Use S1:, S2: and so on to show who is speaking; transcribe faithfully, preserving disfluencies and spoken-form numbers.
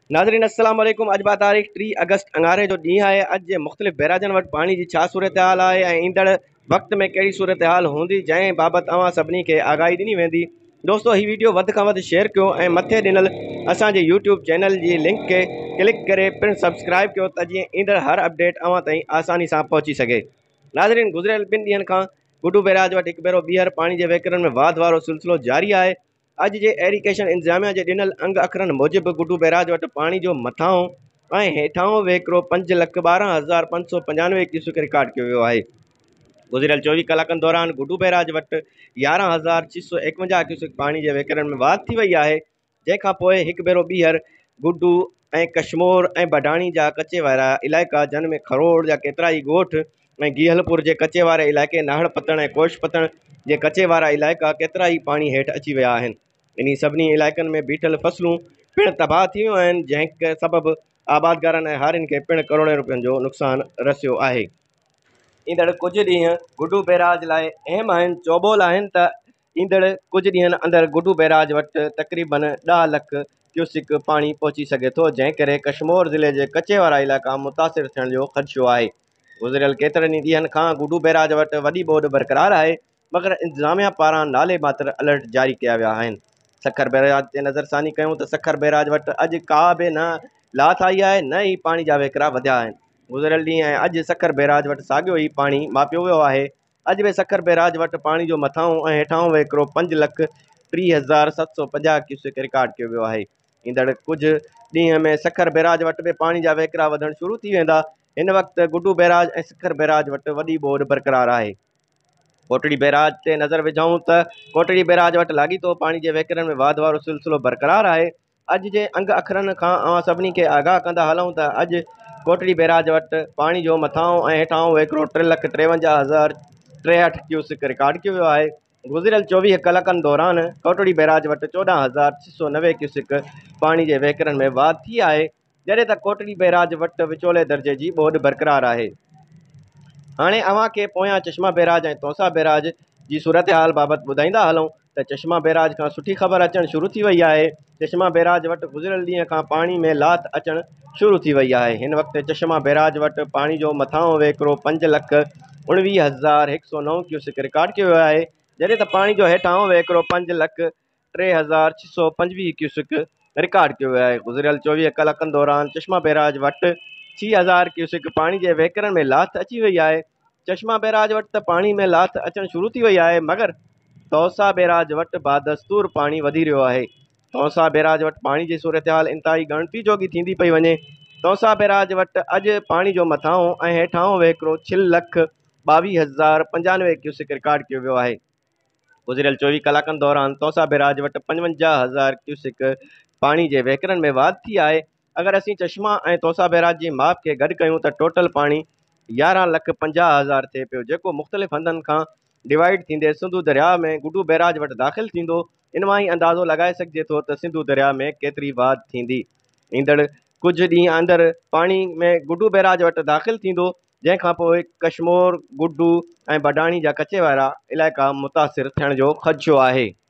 S1: नाज़रीन अस्सलाम वालेकुम। अॼु बा तारीख़ टीह अगस्त अंगारे जो ॾींहुं आहे। अॼु जे मुख़्तलिफ़ बैराजनि वटि पाणी जी छा सूरत हाल आहे ऐं ईंदड़ वक़्त में कहिड़ी सूरत हाल हूंदी, जंहिं बाबति अवां सभिनी खे आगाही ॾिनी वेंदी। दोस्तो, हीउ वीडियो वधि खां वधि शेयर कयो ऐं मथे ॾिनल असांजे यूट्यूब चैनल जी लिंक खे क्लिक करे पिणु सब्सक्राइब कयो त जीअं ईंदड़ हर अपडेट अवां ताईं आसानी सां पहुची सघे। नाज़रीन, गुज़िरियल ॿिनि ॾींहंनि खां गुड्डू बैराज वटि हिकु भेरो ॿीहर पाणी जे वहिकरनि में वाध वारो सिलसिलो जारी आहे। अॼु जे एरीगेशन इंतज़ामिया जे ॾिनल अंग अखरनि मूजिबि गुड्डू बैराज वटि पाणी जो मथां ऐं हेठां वहिकिरो पंज लख ॿारहं हज़ार पंज सौ पंजानवे क्यूसिक रिकॉर्ड कयो वियो आहे। गुज़िरियल चोवीह कलाकनि दौरान गुड्डू बैराज वटि यारहं हज़ार छह सौ एकवंजाह क्यूसिक पाणी जे वहिकरनि में वाध थी वई आहे, जंहिंखां पोइ हिकु भेरो ॿीहर गुड्डू ऐं कशमोर ऐं बडाणी जा कचे वारा इलाइक़ा, जिन में खरोड़ जा केतिरा ई ॻोठ ऐं गीहलपुर जे कचे वारे इलाइक़े, नाहड़ पतण ऐं कोश पतण जे कचे वारा इलाइक़ा केतिरा ई पाणी हेठि अची विया आहिनि। इन सभिनी इलाइक़नि में बीठल फसलूं पिणु तबाह थी वियूं आहिनि, जंहिं सबबु आबादगारनि ऐं हारियुनि खे पिणु करोड़नि रुपयनि जो नुक़सानु रसियो आहे। ईंदड़ कुझु ॾींहं गुड्डू बैराज लाइ अहम आहिनि। चौबोल आहिनि त ईंदड़ कुझु ॾींहंनि अंदरि गुड्डू बैराज वटि तक़रीबन ॾह लख क्यूसिक पाणी पहुची सघे थो, जंहिं करे कशमोर ज़िले जे कचे वारा इलाइक़ा मुतासिर थियण जो ख़दशो आहे। गुज़िरियल केतिरनि ई ॾींहंनि खां गुड्डू बैराज वटि वॾी ॿोॾि बरक़रार आहे, मगर इंतज़ामिया पारां नाले मात्र अलर्ट जारी कया विया आहिनि। सखर बैराज ते नज़रसानी कयूं त सखर बैराज वटि अॼु का बि न लाथ आई आहे, न ई पाणी जा वहिकरा वधिया आहिनि। गुज़िरियल ॾींहुं ऐं अॼु सखर बैराज वटि साॻियो ई पाणी मापियो वियो आहे। अॼु बि सखर बैराज वटि पाणी जो मथां ऐं हेठां वहिकिरो पंज लख टीह हज़ार सत सौ पंजाह क्यूसिक रिकॉर्ड कयो वियो आहे। ईंदड़ कुझु ॾींहं में सखर बैराज वटि बि पाणी जा वहिकरा वधणु शुरू थी वेंदा। हिन वक़्तु गुड्डू बैराज ऐं सखर बैराज वटि वॾी ॿोॾि बरक़रार आहे। कोटड़ी बैराज ते नज़र विझूं त कोटड़ी बैराज वटि लाॻीतो पाणी जे वहिकरनि में वाध वारो सिलसिलो बरक़रार आहे। अॼु जे अंग अखरनि खां अवां सभिनी खे आगाह कंदा हलूं त अॼु कोटड़ी बैराज वटि पाणी जो मथां ऐं हेठां वहिकिरो टे लख टेवंजाह हज़ार टेहठि क्यूसिक रिकॉर्ड कयो वियो आहे। गुज़िरियल चोवीह कलाकनि दौरान कोटड़ी बैराज वटि चोॾहं हज़ार छह सौ नवे क्यूसिक पाणी जे वहिकरनि में वाध थी आहे, जॾहिं त कोटड़ी बैराज वटि विचोले दर्जे जी ॿोॾि बरक़रार आहे। हाणे अवां खे पोयां चश्मा बैराज ऐं तौसा बैराज जी सूरत हाल बाबति ॿुधाईंदा हलूं त चश्मा बैराज खां सुठी ख़बर अचणु शुरू थी वई आहे। चश्मा बैराज वटि गुज़िरियल ॾींहं खां पाणी में लाथ अचणु शुरू थी वई आहे। हिन वक़्तु चश्मा बैराज वटि पाणी जो मथां वहिकिरो पंज लख उणिवीह हज़ार हिकु सौ नव क्यूसिक रिकॉर्ड कयो वियो आहे, जॾहिं त पाणी जो हेठां वहिकिरो पंज लख टे हज़ार छह सौ पंजवीह क्यूसिक रिकॉर्ड कयो वियो आहे। गुज़िरियल चोवीह कलाकनि दौरान चश्मा बैराज वटि छह हज़ार क्यूसिक पाणी जे वहिकरनि में लाथ अची वई आहे। चश्मा बैराज वटि त पाणी में लाथ अचणु शुरू थी वई आहे, मगर तौसा बैराज वटि बादस्तूर पाणी वधी रहियो आहे। तौसा बैराज वटि पाणी जी सूरत हाल इंतिहाई ॻणती जोगी थींदी पई वञे। तौसा बैराज वटि अॼु पाणी जो मथां ऐं हेठां वहिकिरो छह लख ॿावीह हज़ार पंजानवे क्यूसिक रिकॉर्ड कयो वियो आहे। गुज़िरियल चोवीह कलाकनि दौरान तौसा बैराज वटि पंजवंजाह हज़ार क्यूसिक पाणी जे वहिकरनि में वाध थी आहे। अगरि असीं चश्मा ऐं तौसा बैराज जी माप खे गॾु कयूं त टोटल पाणी यारहं लख पंजाह हज़ार थिए पियो, जेको मुख़्तलिफ़ हंधनि खां डिवाइड थींदे सिंधु दरिया में गुड्डू बैराज वटि दाख़िल थींदो। इन मां ई अंदाज़ो लॻाए सघिजे थो त सिंधु दरिया में केतिरी वाध थींदी। ईंदड़ कुझु ॾींहं अंदरि पाणी में गुड्डू बैराज वटि दाख़िल थींदो, जंहिंखां पोइ कशमोर, गुड्डू ऐं बडाणी जा कचे वारा इलाइक़ा मुतासिर थियण जो ख़दशो आहे।